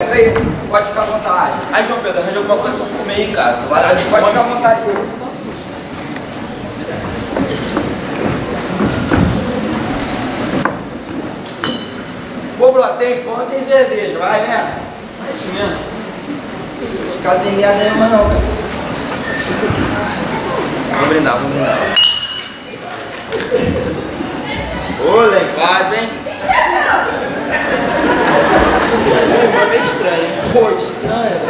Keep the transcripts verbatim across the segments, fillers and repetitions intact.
Aí, pode ficar à vontade. Aí, João Pedro, arranja alguma coisa pra comer aí, cara. Vai lá, pode ficar à vontade. Pô, bro, tem pão, tem cerveja, vai, né? É isso mesmo. O cara tem merda nenhuma não, cara. Vamos brindar, vamos brindar. Ô, lá em casa, hein? Pô, meio estranho, hein? Pô, estranho.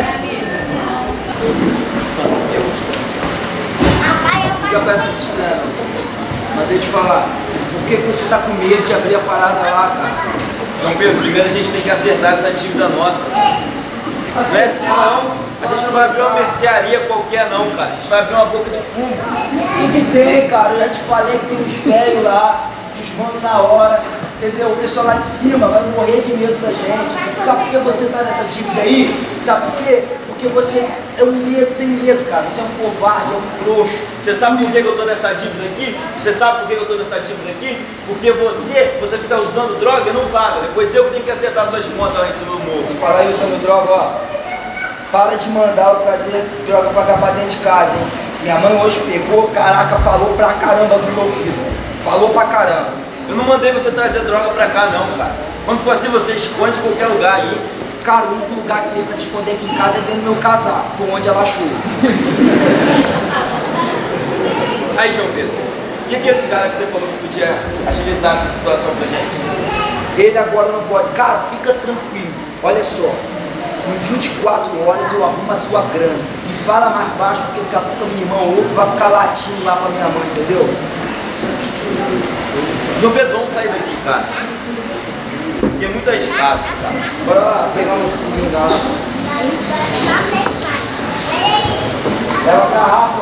Fica pra essas estranhas. Mas deixa eu te falar. Por que, que você tá com medo de abrir a parada lá, cara? João Pedro, primeiro a gente tem que acertar essa dívida nossa. Não é assim não. A gente não vai abrir uma mercearia qualquer não, cara. A gente vai abrir uma boca de fumo. O que tem, cara? Eu já te falei que tem uns velhos lá, uns manos na hora, entendeu? O pessoal lá de cima vai morrer de medo da gente. Sabe por que você tá nessa dívida aí? Sabe por quê? Porque você é um medo, tem medo, cara. Você é um covarde, é um frouxo. Você sabe por que eu tô nessa dívida aqui? Você sabe por que eu tô nessa dívida aqui? Porque você, você fica usando droga e não paga. Depois eu tenho que acertar suas contas lá em cima do morro. Vou falar aí sobre droga, ó. Para de mandar eu trazer droga pra cá pra dentro de casa, hein? Minha mãe hoje pegou, caraca, falou pra caramba do meu filho. Falou pra caramba. Eu não mandei você trazer droga pra cá não, cara. Quando for assim, você esconde em qualquer lugar aí. Cara, o único lugar que tem pra se esconder aqui em casa é dentro do meu casaco. Foi onde ela achou. Aí, João Pedro, e aqueles caras que você falou que podia agilizar essa situação pra gente? Ele agora não pode. Cara, fica tranquilo. Olha só. Em vinte e quatro horas eu arrumo a tua grana. E fala mais baixo, porque daqui a pouco a minha irmã ouve vai ficar latindo lá pra minha mãe, entendeu? João Pedro, vamos sair daqui, cara. Porque é muito arriscado, cara. Bora lá, pegar um sininho lá. Leva a garrafa.